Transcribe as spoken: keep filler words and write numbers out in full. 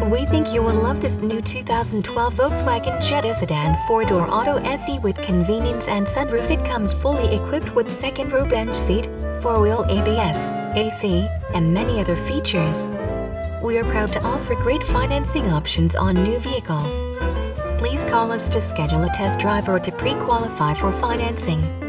We think you will love this new two thousand twelve Volkswagen Jetta Sedan four-door auto S E with convenience and sunroof. It comes fully equipped with second-row bench seat, four-wheel A B S, A C, and many other features. We are proud to offer great financing options on new vehicles. Please call us to schedule a test drive or to pre-qualify for financing.